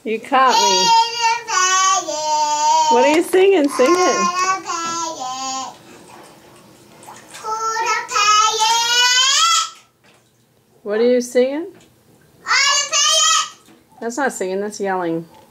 You caught me. What are you singing? Sing it. What are you singing? That's not singing, that's yelling.